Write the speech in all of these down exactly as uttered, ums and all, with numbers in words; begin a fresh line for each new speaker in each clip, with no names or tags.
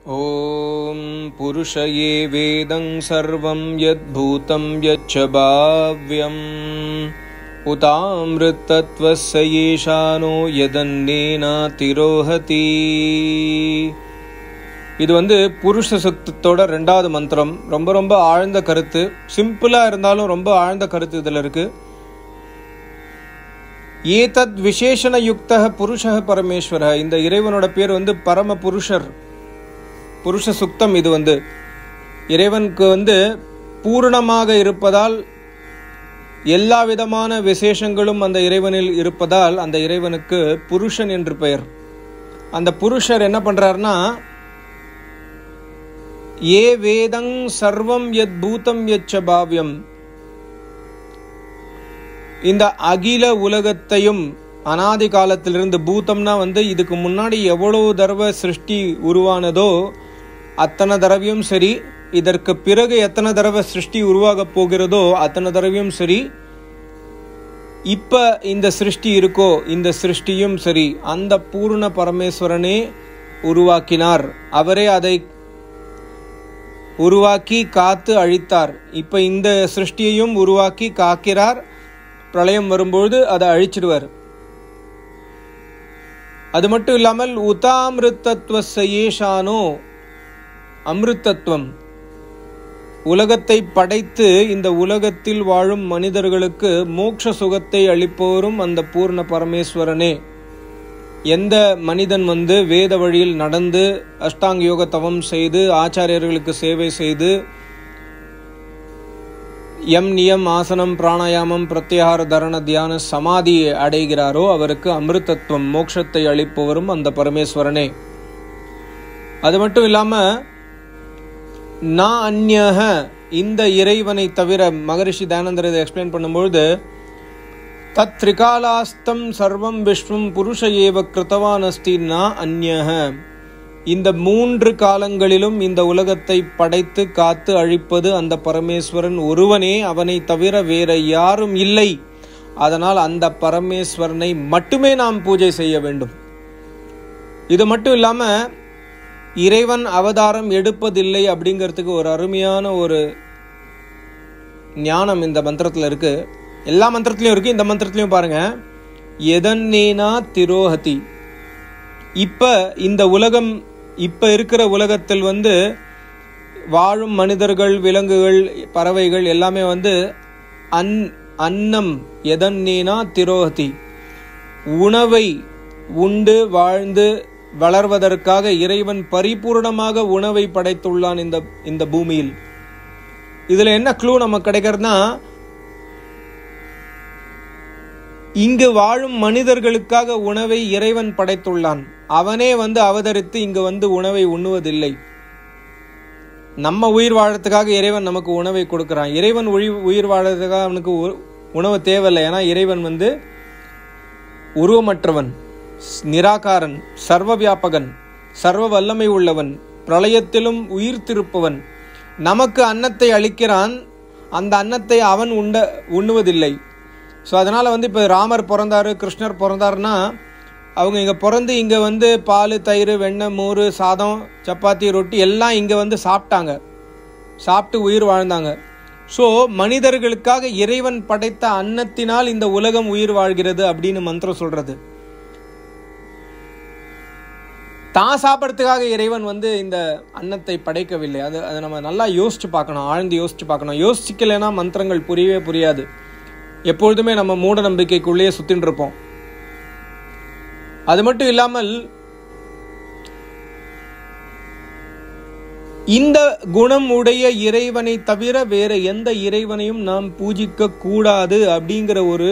ओम पुरुषये वेदं सर्वं यद्भूतं यच्च भाव्यम् उतामृतत्वस्य येषानो यदन्नेन तिरोहति. இது வந்து புருஷ சுத்தத்தோட ரெண்டாவது மந்திரம். ரொம்ப ரொம்ப ஆழ்ந்த கருத்து. சிம்பிளா இருந்தாலும் ரொம்ப ஆழ்ந்த கருத்து இதுல இருக்கு. ஏதத் விசேஷண யுக்தः புருஷः பரமேஸ்வரः. இந்த இறைவனோட பேர் வந்து பரம புருஷர், புருஷ சுக்தம். இது வந்து இறைவனுக்கு வந்து பூரணமாக இருப்பதால், எல்லா விதமான விசேஷங்களும் அந்த இறைவனில் இருப்பதால் அந்த இறைவனுக்கு புருஷன் என்று பெயர். அந்த புருஷர் என்ன பண்றாருன்னா, ஏ வேதங் சர்வம் யத் பூதம் யச்ச பாவ்யம், இந்த அகில உலகத்தையும் அனாதி காலத்திலிருந்து, பூதம்னா வந்து இதுக்கு முன்னாடி எவ்வளவு தடவை சிருஷ்டி உருவானதோ அத்தனை தடவையும் சரி, இதற்கு பிறகு எத்தனை தடவை சிருஷ்டி உருவாக போகிறதோ அத்தனை தடவையும் சரி, இப்ப இந்த சிருஷ்டி இருக்கோ இந்த சிருஷ்டியும் சரி, அந்த பூர்ண பரமேஸ்வரனே உருவாக்கினார். அவரே அதை உருவாக்கி காத்து அழித்தார். இப்ப இந்த சிருஷ்டியையும் உருவாக்கி காக்கிறார். பிரளயம் வரும்பொழுது அதை அழிச்சிடுவார். அது மட்டும் இல்லாமல் உதாமிருத்தத்வஸ்ய ஏஷானோ, அமிர்தத்துவம், உலகத்தை படைத்து இந்த உலகத்தில் வாழும் மனிதர்களுக்கு மோட்ச சுகத்தை அளிப்பவரும் அந்த பூர்ண பரமேஸ்வரனே. எந்த மனிதன் வந்து வேத வழியில் நடந்து அஷ்டாங்க யோக தவம் செய்து ஆச்சாரியர்களுக்கு சேவை செய்து யம் நியம் ஆசனம் பிராணாயாமம் பிரத்யாகார தரண தியான சமாதியை அடைகிறாரோ அவருக்கு அமிர்தத்துவம், மோட்சத்தை அளிப்பவரும் அந்த பரமேஸ்வரனே. அது மட்டும் இல்லாம நா அந்யஹ, இந்த இறைவனை தவிர, மகரிஷி தயானந்தர் இதை எக்ஸ்பிளைன் பண்ணும்பொழுது, தத் திரிகாலாஸ்தம் சர்வம் விஸ்வம் புருஷ ஏவ கிருத்தவான் அஸ்தி நா அந்யஹ, இந்த மூன்று காலங்களிலும் இந்த உலகத்தை படைத்து காத்து அழிப்பது அந்த பரமேஸ்வரன் ஒருவனே, அவனை தவிர வேற யாரும் இல்லை. அதனால் அந்த பரமேஸ்வரனை மட்டுமே நாம் பூஜை செய்ய வேண்டும். இது மட்டும் இல்லாம இறைவன் அவதாரம் எடுப்பதில்லை அப்படிங்கிறதுக்கு ஒரு அருமையான ஒரு ஞானம் இந்த மந்திரத்துல இருக்கு. எல்லா மந்திரத்திலையும் இருக்கு, இந்த மந்திரத்திலையும் பாருங்க. எதன்னேனா திரோஹதி, இப்ப இந்த உலகம், இப்ப இருக்கிற உலகத்தில் வந்து வாழும் மனிதர்கள், விலங்குகள், பறவைகள் எல்லாமே வந்து அன் அன்னம் எதன்னேனா திரோஹதி, உணவை உண்டு வாழ்ந்து வளர்வதற்காக இறைவன் பரிபூர்ணமாக உணவை படைத்துள்ளான் இந்த இந்த பூமியில். இதுல என்ன க்ளூ நமக்கு கிடைக்கிறதுனா, இங்கு வாழும் மனிதர்களுக்காக உணவை இறைவன் படைத்துள்ளான். அவனே வந்து அவதரித்து இங்கு வந்து உணவை உண்ணுவதில்லை. நம்ம உயிர் வாழறதுக்காக இறைவன் நமக்கு உணவை கொடுக்கிறான். இறைவன் உயிர் வாழறதுக்காக அவனுக்கு உணவு தேவையில்லை. ஏன்னா இறைவன் வந்து உருவமற்றவன், நிராகாரன், சர்வ வியாபகன், சர்வ வல்லமை உள்ளவன், பிரளயத்திலும் உயிர் திருப்பவன். நமக்கு அன்னத்தை அளிக்கிறான், அந்த அன்னத்தை அவன் உண்ட உண்ணுவதில்லை. ஸோ அதனால வந்து இப்போ ராமர் பிறந்தாரு, கிருஷ்ணர் பிறந்தாருன்னா அவங்க இங்கே பிறந்து இங்கே வந்து பால், தயிர், வெண்ணெய், மோர், சாதம், சப்பாத்தி, ரொட்டி எல்லாம் இங்கே வந்து சாப்பிட்டாங்க, சாப்பிட்டு உயிர் வாழ்ந்தாங்க. ஸோ மனிதர்களுக்காக இறைவன் படைத்த அன்னத்தினால் இந்த உலகம் உயிர் வாழ்கிறது அப்படின்னு மந்திரம் சொல்றது. தான் சாப்பிட்றதுக்காக இறைவன் வந்து இந்த அன்னத்தை படைக்கவில்லை. அது அதை நம்ம நல்லா யோசிச்சு பார்க்கணும், ஆழ்ந்து யோசிச்சு பார்க்கணும். யோசிக்கலைன்னா மந்திரங்கள் புரியவே புரியாது. எப்பொழுதுமே நம்ம மூட நம்பிக்கைக்குள்ளேயே சுத்தின்னு இருப்போம். அது மட்டும் இல்லாமல் இந்த குணம் உடைய இறைவனை தவிர வேற எந்த இறைவனையும் நாம் பூஜிக்க கூடாது அப்படிங்கிற ஒரு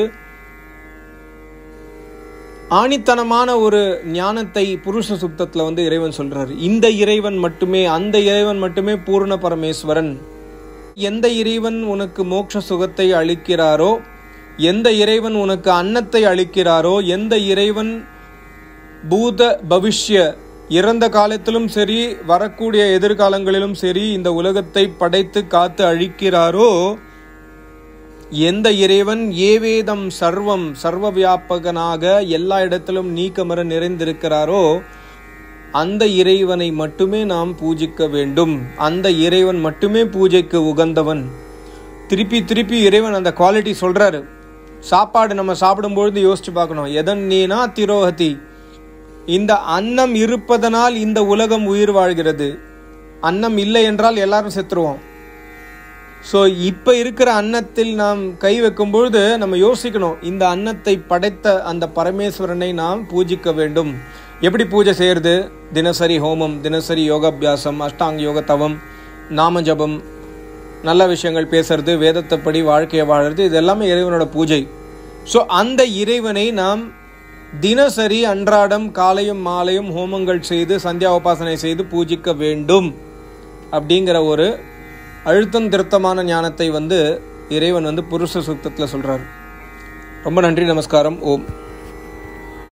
ஆணித்தனமான ஒரு ஞானத்தை புருஷ சுத்தத்துல வந்து இறைவன் சொல்றாரு. இந்த இறைவன் மட்டுமே, அந்த இறைவன் மட்டுமே பூர்ண பரமேஸ்வரன். எந்த இறைவன் உனக்கு மோட்ச சுகத்தை அளிக்கிறாரோ, எந்த இறைவன் உனக்கு அன்னத்தை அளிக்கிறாரோ, எந்த இறைவன் பூத பவிஷ்ய, இறந்த காலத்திலும் சரி வரக்கூடிய எதிர்காலங்களிலும் சரி இந்த உலகத்தை படைத்து காத்து அழிக்கிறாரோ, எந்த இறைவன் ஏவேதம் சர்வம், சர்வ வியாபகனாக எல்லா இடத்திலும் நீக்கமர நிறைந்திருக்கிறாரோ, அந்த இறைவனை மட்டுமே நாம் பூஜிக்க வேண்டும். அந்த இறைவன் மட்டுமே பூஜைக்கு உகந்தவன். திருப்பி திருப்பி இறைவன் அந்த குவாலிட்டி சொல்றாரு. சாப்பாடு நம்ம சாப்பிடும்பொழுது யோசிச்சு பார்க்கணும். எதன் நீனா திரோகதி, இந்த அன்னம் இருப்பதனால் இந்த உலகம் உயிர் வாழ்கிறது. அன்னம் இல்லை என்றால் எல்லாரும் செத்துருவோம். ஸோ இப்போ இருக்கிற அன்னத்தில் நாம் கை வைக்கும் பொழுது நம்ம யோசிக்கணும், இந்த அன்னத்தை படைத்த அந்த பரமேஸ்வரனை நாம் பூஜிக்க வேண்டும். எப்படி பூஜை செய்யறது? தினசரி ஹோமம், தினசரி யோகாபியாசம், அஷ்டாங்க யோக தவம், நாம ஜபம், நல்ல விஷயங்கள் பேசுறது, வேதத்தைப்படி வாழ்க்கையை வாழறது, இது எல்லாமே இறைவனோட பூஜை. ஸோ அந்த இறைவனை நாம் தினசரி அன்றாடம் காலையும் மாலையும் ஹோமங்கள் செய்து சந்தியா உபாசனை செய்து பூஜிக்க வேண்டும் அப்படிங்கிற ஒரு அழுத்தம் திருத்தமான ஞானத்தை வந்து இறைவன் வந்து புருஷ சூக்தத்தில் சொல்றாரு. ரொம்ப நன்றி, நமஸ்காரம். ஓம்.